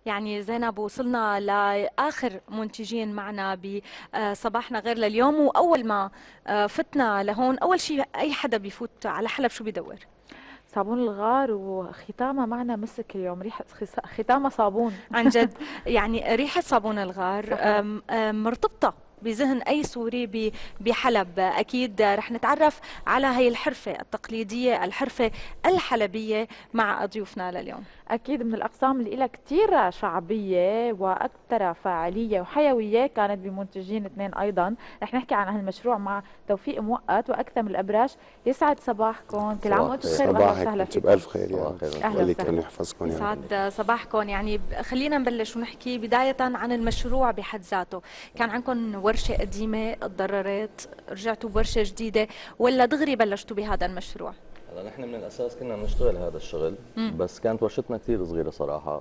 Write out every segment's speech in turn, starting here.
يعني زينب وصلنا لآخر منتجين معنا بصباحنا غير لليوم، وأول ما فتنا لهون أول شيء أي حدا بيفوت على حلب شو بيدور؟ صابون الغار وختامها معنا مسك اليوم، ريحة ختامها صابون. عن جد. يعني ريحة صابون الغار صحيح. مرتبطة بذهن أي سوري بحلب. أكيد رح نتعرف على هي الحرفة التقليدية، الحرفة الحلبية مع ضيوفنا لليوم. أكيد من الأقسام اللي لها كتير شعبية وأكثر فاعلية وحيوية كانت بمنتجين اثنين أيضا. رح نحكي عن هالمشروع مع توفيق مؤقت وأكثر من الأبراج. يسعد صباحكم، كل عام صباح وأنتم الخير. بخير وأهلا صباحك وسهلا وانتم فيكم. بألف خير صباح يا الخير. أهلا الله وسهلا. يكرم يحفظكم يا رب. يسعد صباحكم. يعني خلينا نبلش ونحكي بداية عن المشروع بحد ذاته. كان عندكم ورشة قديمة تضررت، رجعتوا بورشة جديدة، ولا دغري بلشتوا بهذا المشروع؟ هلا نحن من الاساس كنا بنشتغل هذا الشغل، بس كانت ورشتنا كثير صغيره صراحه،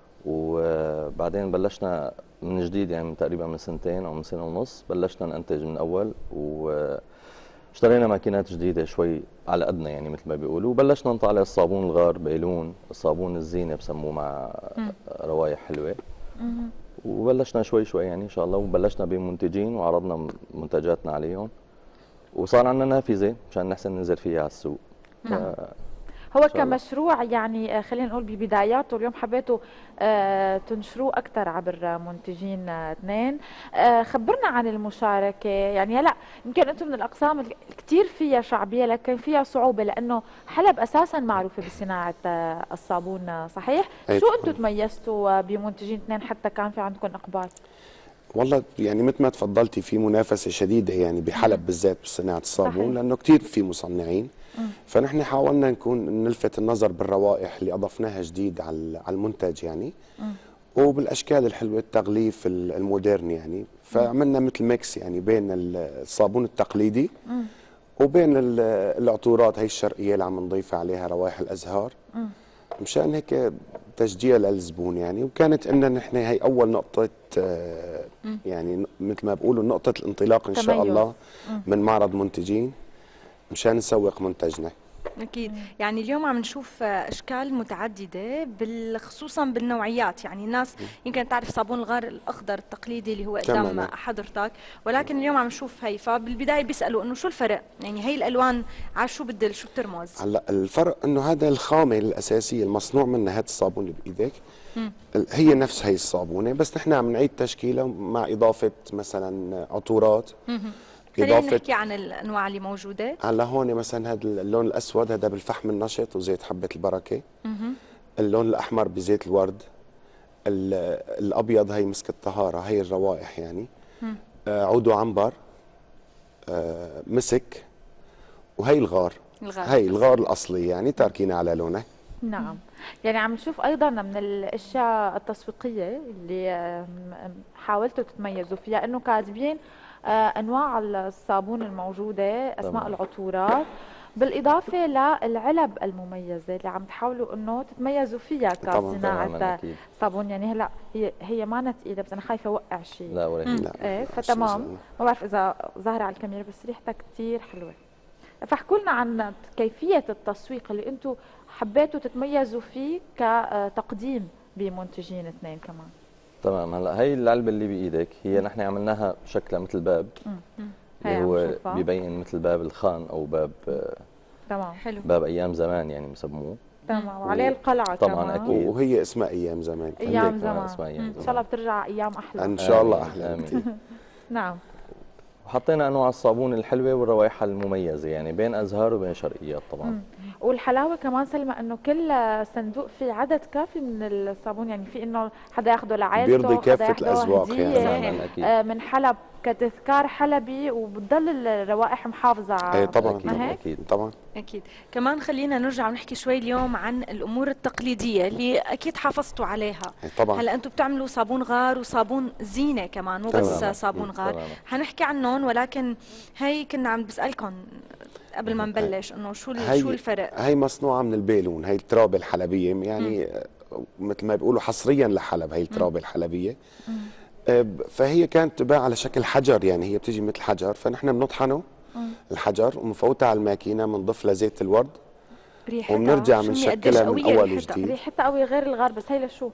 وبعدين بلشنا من جديد، يعني تقريبا من سنتين او من سنه ونص بلشنا ننتج من اول، واشترينا ماكينات جديده شوي على قدنا يعني مثل ما بيقولوا، وبلشنا نطلع الصابون الغار بيلون، الصابون الزينه بسموه مع روايح حلوه، وبلشنا شوي شوي يعني ان شاء الله، وبلشنا بمنتجين وعرضنا منتجاتنا عليهم، وصار عندنا نافذه مشان نحسن ننزل فيها على السوق. نعم. هو إن شاء الله. كمشروع يعني خلينا نقول ببداياته اليوم حبيتوا تنشروه أكثر عبر منتجين اثنين. خبرنا عن المشاركة. يعني هلا يمكن أنتم من الأقسام اللي كثير فيها شعبية لكن فيها صعوبة، لأنه حلب أساسا معروفة بصناعة الصابون، صحيح؟ أي شو طبعاً. أنتم تميزتوا بمنتجين اثنين حتى كان في عندكم إقبال؟ والله يعني مثل ما تفضلتي في منافسة شديدة يعني بحلب بالذات بصناعة الصابون، صحيح. لأنه كثير في مصنعين. فنحن حاولنا نلفت النظر بالروائح اللي أضفناها جديد على المنتج يعني، وبالأشكال الحلوة، التغليف المودرن يعني. فعملنا مثل ميكس يعني بين الصابون التقليدي وبين العطورات هي الشرقية اللي عم نضيف عليها روائح الأزهار، مشان هيك تشجيع للزبون يعني. وكانت إننا نحن هي أول نقطة يعني مثل ما بقولوا نقطة الانطلاق إن شاء تميز. الله من معرض منتجين مشان نسوق منتجنا. أكيد. يعني اليوم عم نشوف أشكال متعددة خصوصا بالنوعيات. يعني الناس يمكن تعرف صابون الغار الأخضر التقليدي اللي هو قدام تماما. حضرتك، ولكن اليوم عم نشوف هي. فبالبداية بيسألوا إنه شو الفرق؟ يعني هي الألوان على شو بتدل، شو بترمز؟ هلا الفرق انه هذا الخامه الاساسيه المصنوع منها هذا الصابون اللي بايدك هي نفس هي الصابونه، بس نحن عم نعيد تشكيلها مع اضافه مثلا عطورات. خلينا نحكي عن الأنواع اللي موجودة. هلا هون مثلا هذا اللون الاسود هذا بالفحم النشط وزيت حبه البركه. اللون الاحمر بزيت الورد. الابيض هي مسك الطهاره، هي الروائح يعني. عود وعنبر. مسك. وهي الغار. هي الغار الاصلي يعني تاركينه على لونه. نعم. يعني عم نشوف ايضا من الاشياء التسويقيه اللي حاولتوا تتميزوا فيها انه كاتبين انواع الصابون الموجوده، اسماء العطورات، بالاضافه للعلب المميزه اللي عم تحاولوا انه تتميزوا فيها طبعاً. كصناعه صابون. يعني هلا هي ما ثقيله بس انا خايفه اوقع شيء. لا ولا لا. ايه فتمام. ما بعرف اذا ظاهره على الكاميرا بس ريحتها كثير حلوه. فاحكوا لنا عن كيفية التسويق اللي انتم حبيتوا تتميزوا فيه كتقديم بمنتجين اثنين كمان. تمام. هلا هي العلبه اللي بايدك هي نحن عملناها شكلها مثل باب، هي اللي عم هو نشوفها. ببين مثل باب الخان او باب تمام. حلو. باب ايام زمان يعني بسموه. تمام. وعليه القلعة طبعاً كمان. أكيد. وهي اسمها ايام زمان. ايام هيك كمان زمان. اسمها أيام ان زمان. شاء الله بترجع ايام احلى. ان شاء الله آمين. احلى آمين. بكثير. نعم. وحطينا انواع الصابون الحلوه والروائح المميزه، يعني بين ازهار وبين شرقيات طبعا. والحلاوة كمان سلمى انه كل صندوق فيه عدد كافي من الصابون، يعني في انه حدا ياخده لعائلته، بيرضي حدا كافة ياخده الأذواق هدية. يعني. تماما اكيد. من حلب كتذكار حلبي، وبتضل الروائح محافظة اي على طبعا. اكيد ما هيك؟ اكيد. طبعا. أكيد. كمان خلينا نرجع ونحكي شوي اليوم عن الأمور التقليدية اللي أكيد حافظتوا عليها. أي طبعا. هلا أنتم بتعملوا صابون غار وصابون زينة كمان، مو بس تماماً. صابون غار. تماماً. حنحكي عنهم، ولكن هي كنا عم بسألكم قبل ما نبلش إنه شو هي الفرق؟ هي مصنوعة من البيلون، هي الترابة الحلبية يعني. مثل ما بيقولوا حصريا لحلب هي الترابة الحلبية. فهي كانت تباع على شكل حجر، يعني هي بتيجي مثل حجر، فنحن بنطحنه الحجر ومفوتها على الماكينة، بنضيف لها زيت الورد ريحتها وبنرجع شو قديش بنشكلها من قوية اول ريحتها؟ وجديد. ريحتها قوي غير الغار، بس هي لشو؟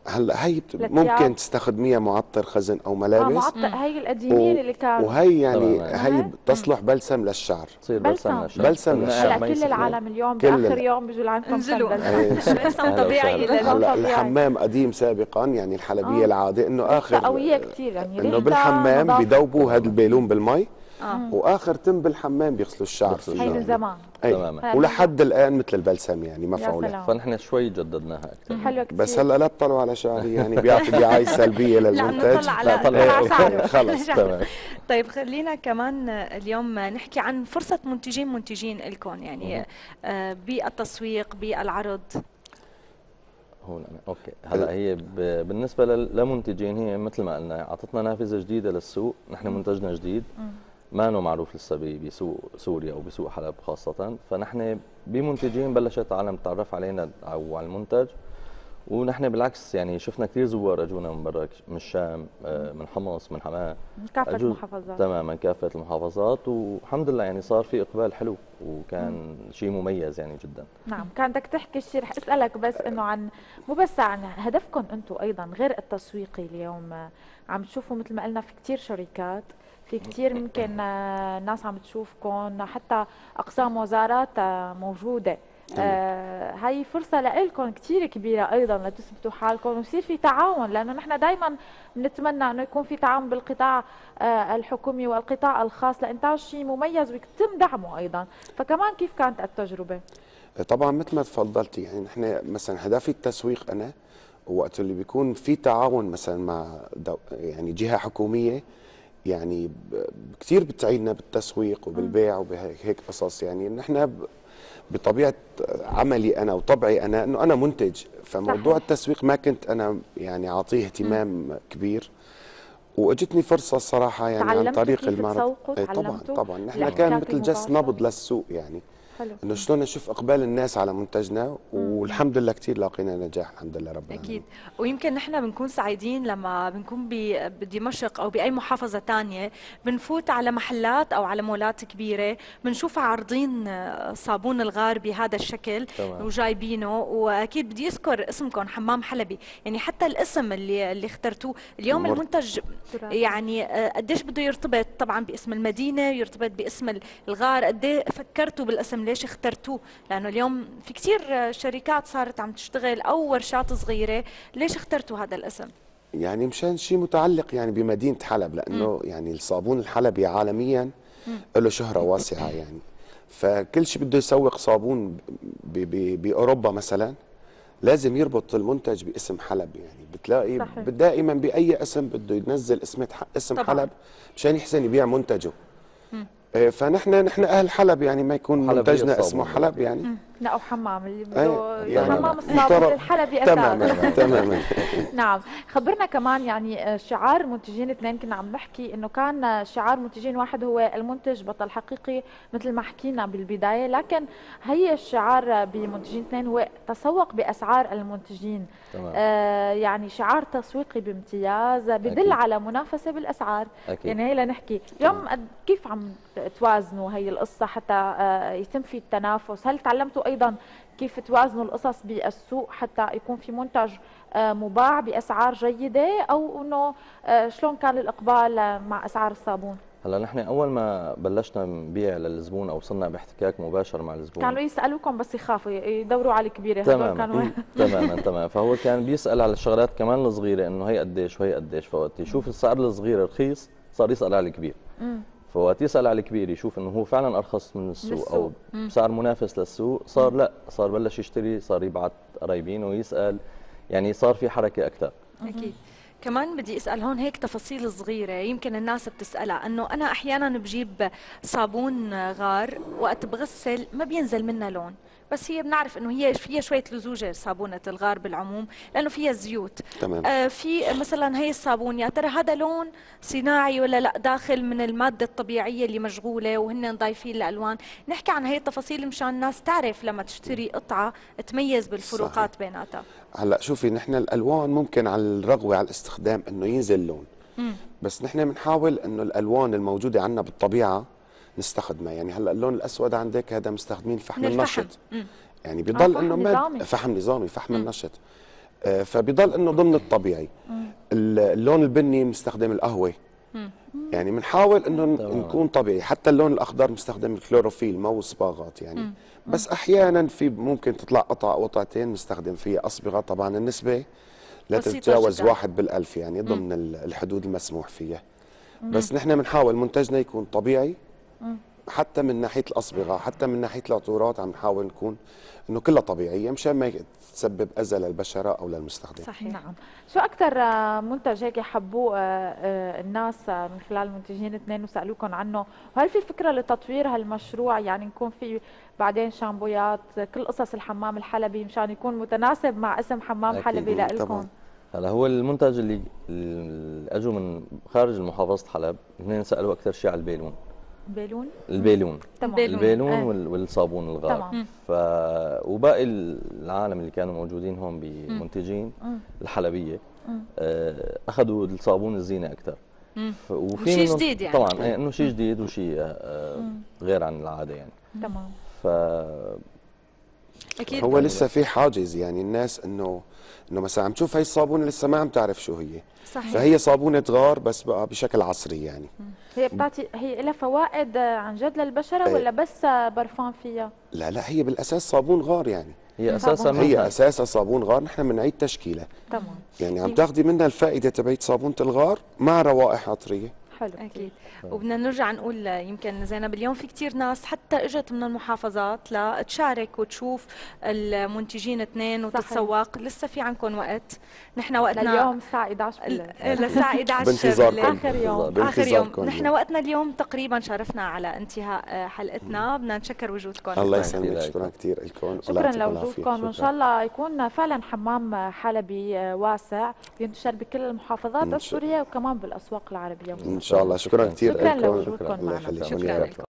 هلا هي لثياب. ممكن تستخدميها معطر خزن او ملابس. معطر، هي القديمين اللي كانوا. وهي يعني تمام. هي تصلح بلسم للشعر. تصير بلسم. بلسم للشعر. بلسم للشعر. هلا كل العالم اليوم كل باخر يوم بيجوا لعندكم انزلوا بلسم. بلسم طبيعي هلا الحمام قديم سابقا، يعني الحلبيه العاده انه اخر قويه كثير، يعني انه بالحمام بيذوبوا هذا البيلون بالمي، واخر تم بالحمام بيغسلوا الشعر فيه. هي من زمان. تماما. ولحد الان مثل البلسم يعني مفعوله. سلام. فنحن شوي جددناها اكثر. حلوه كثير. بس هلا لا تطلعوا على شعري، يعني بيعطي دعايه سلبيه للمنتج. نطلع لا طلع شعره. خلص تمام. طيب خلينا كمان اليوم نحكي عن فرصة منتجين لكم، يعني بالتسويق بالعرض. هون اوكي. هلا هي بالنسبه لمنتجين، هي مثل ما قلنا اعطتنا نافذه جديده للسوق. نحن منتجنا جديد ما انه معروف لسه بسوق سوريا او بسوق حلب خاصه، فنحن بمنتجين بلشت العالم تتعرف علينا او على المنتج. ونحن بالعكس يعني شفنا كثير زوار اجونا من برا، من الشام، من حمص، من حماه، من كافه المحافظات. تماما كافه المحافظات، والحمد لله يعني صار في اقبال حلو وكان شيء مميز يعني جدا. نعم، كان بدك تحكي شيء، رح اسالك بس انه عن مو بس عن هدفكم انتم ايضا غير التسويقي. اليوم عم تشوفوا مثل ما قلنا في كثير شركات، في كثير ممكن ناس عم تشوفكم، حتى اقسام وزارات موجوده. هاي فرصة لكم كثير كبيرة أيضا لتثبتوا حالكم ويصير في تعاون، لأنه نحن دائما بنتمنى أنه يكون في تعاون بالقطاع الحكومي والقطاع الخاص لإنتاج شيء مميز ويتم دعمه أيضا. فكمان كيف كانت التجربة؟ طبعا مثل ما تفضلتي، يعني نحن مثلا هدفي التسويق أنا وقت اللي بيكون في تعاون مثلا مع يعني جهة حكومية، يعني كثير بتساعدنا بالتسويق وبالبيع وبهيك قصص. يعني نحن بطبيعه عملي انا وطبعي انا انه انا منتج، فموضوع صحيح. التسويق ما كنت انا يعني اعطيه اهتمام كبير، واجتني فرصه الصراحه يعني عن طريق المعرض. طبعا نحن كان مثل جس نبض للسوق، يعني انه شلون نشوف اقبال الناس على منتجنا، والحمد لله كثير لاقينا نجاح الحمد لله رب العالمين. اكيد. ويمكن نحن بنكون سعيدين لما بنكون بدمشق او باي محافظه ثانيه، بنفوت على محلات او على مولات كبيره، بنشوف عارضين صابون الغار بهذا الشكل وجايبينه. واكيد بدي اذكر اسمكم حمام حلبي، يعني حتى الاسم اللي اخترتوه اليوم المنتج يعني قديش بده يرتبط طبعا باسم المدينه، يرتبط باسم الغار. قد فكرتوا بالاسم؟ ليش اخترتوه؟ لانه اليوم في كثير شركات صارت عم تشتغل او ورشات صغيره. ليش اخترتوا هذا الاسم؟ يعني مشان شيء متعلق يعني بمدينه حلب، لانه يعني الصابون الحلبي عالميا له شهره واسعه يعني، فكل شيء بده يسوق صابون باوروبا مثلا لازم يربط المنتج باسم حلب. يعني بتلاقي دائما باي اسم بده ينزل اسم حلب مشان يحسن يبيع منتجه. فنحن اهل حلب، يعني ما يكون منتجنا اسمه حلب يعني. لا وحمام اللي بده يعني حمام الصابون الحلبي تماما تماما. نعم، خبرنا كمان يعني شعار منتجين اثنين. كنا عم نحكي انه كان شعار منتجين واحد هو المنتج بطل حقيقي مثل ما حكينا بالبدايه، لكن هي الشعار بمنتجين اثنين هو تسوق باسعار المنتجين. يعني شعار تسويقي بامتياز بدل على منافسه بالاسعار. يعني هي لنحكي اليوم كيف عم توازنوا هي القصه حتى يتم في التنافس؟ هل تعلمتوا ايضا كيف توازنوا القصص بالسوق حتى يكون في منتج مباع باسعار جيده، او انه شلون كان الاقبال مع اسعار الصابون؟ هلا نحن اول ما بلشنا نبيع للزبون او صرنا باحتكاك مباشر مع الزبون كانوا يسالوكم بس يخافوا يدوروا على الكبيره. تماما تماما. فهو كان بيسال على الشغلات كمان الصغيره، انه هي قديش وهي قديش، فوقت يشوف السعر الصغير رخيص صار يسال على الكبير. فوقت يسال على الكبير يشوف انه هو فعلا ارخص من السوق او بسعر منافس للسوق، صار لا صار بلش يشتري، صار يبعث قرايبينه ويسال، يعني صار في حركه اكثر. اكيد. كمان بدي اسال هون هيك تفاصيل صغيره يمكن الناس بتسالها، انه انا احيانا بجيب صابون غار وقت بغسل ما بينزل منها لون، بس هي بنعرف انه هي فيها شويه لزوجه صابونه الغار بالعموم لانه فيها زيوت. تمام. في مثلا هي الصابون يا ترى هذا لون صناعي ولا لا داخل من الماده الطبيعيه اللي مشغوله وهن ضايفين الالوان؟ نحكي عن هي التفاصيل مشان الناس تعرف لما تشتري قطعه تميز بالفروقات صحيح. بيناتها. هلا شوفي، نحن الالوان ممكن على الرغوه على الاستخدام انه ينزل لون، بس نحن بنحاول انه الالوان الموجوده عندنا بالطبيعه نستخدمها. يعني هلا اللون الاسود عندك هذا مستخدمين فحم النشط، يعني بيضل انه فحم فحم نظامي، فحم النشط. فبيضل انه ضمن الطبيعي. اللون البني بنستخدم القهوه، يعني بنحاول انه نكون طبيعي. حتى اللون الاخضر بنستخدم الكلوروفيل، مو صباغات يعني. بس احيانا في ممكن تطلع قطعه او قطعتين بنستخدم فيها اصبغه، طبعا النسبه لا تتجاوز 1/1000 يعني ضمن الحدود المسموح فيها. بس نحن بنحاول منتجنا يكون طبيعي، حتى من ناحيه الاصبغه، حتى من ناحيه العطورات عم نحاول نكون انه كلها طبيعيه مشان ما تسبب اذى للبشره او للمستخدم. صحيح. نعم. شو اكثر منتج هيك حبوه الناس من خلال منتجين اثنين وسالوكم عنه، وهل في فكره لتطوير هالمشروع، يعني نكون في بعدين شامبويات كل قصص الحمام الحلبي مشان يكون متناسب مع اسم حمام حلبي لإلكم؟ هلا هو المنتج اللي اجوا من خارج محافظه حلب، اثنين سالوا اكثر شيء على البيلون. البيلون تمام. البيلون والصابون الغار. تمام. وباقي العالم اللي كانوا موجودين هون بمنتجين الحلبيه اخذوا الصابون الزينه اكثر. وفي شيء جديد يعني. طبعا انه شيء جديد وشيء غير عن العاده يعني. تمام. اكيد هو لسه في حاجز، يعني الناس انه مثلا عم تشوف هي الصابونه لسه ما عم تعرف شو هي. صحيح. فهي صابونه غار بس بقى بشكل عصري يعني. هي لها فوائد عن جد للبشره ولا بس برفان فيها؟ لا هي بالاساس صابون غار يعني. هي اساسا صابون غار، نحن بنعيد تشكيله. تمام. يعني عم تاخذي منها الفائده تبعت صابونه الغار مع روائح عطريه. حلو. اكيد. وبدنا نرجع نقول يمكن زينب اليوم في كثير ناس حتى اجت من المحافظات لتشارك وتشوف المنتجين اثنين وتتسوق. لسه في عندكم وقت، نحن وقتنا اليوم الساعه 11 بالليل للساعه 11 بانتظاركم. اخر يوم. نحن وقتنا اليوم تقريبا شارفنا على انتهاء حلقتنا. بدنا نشكر وجودكم. الله يسلمك، شكرا كثير لكم. شكرا لوجودكم، وان شاء الله يكون فعلا حمام حلبي واسع بينتشر بكل المحافظات السوريه وكمان بالاسواق العربيه. ان شاء الله. شكرا كثير لكم. شكرا لوجودكم معنا. شكرا لكم.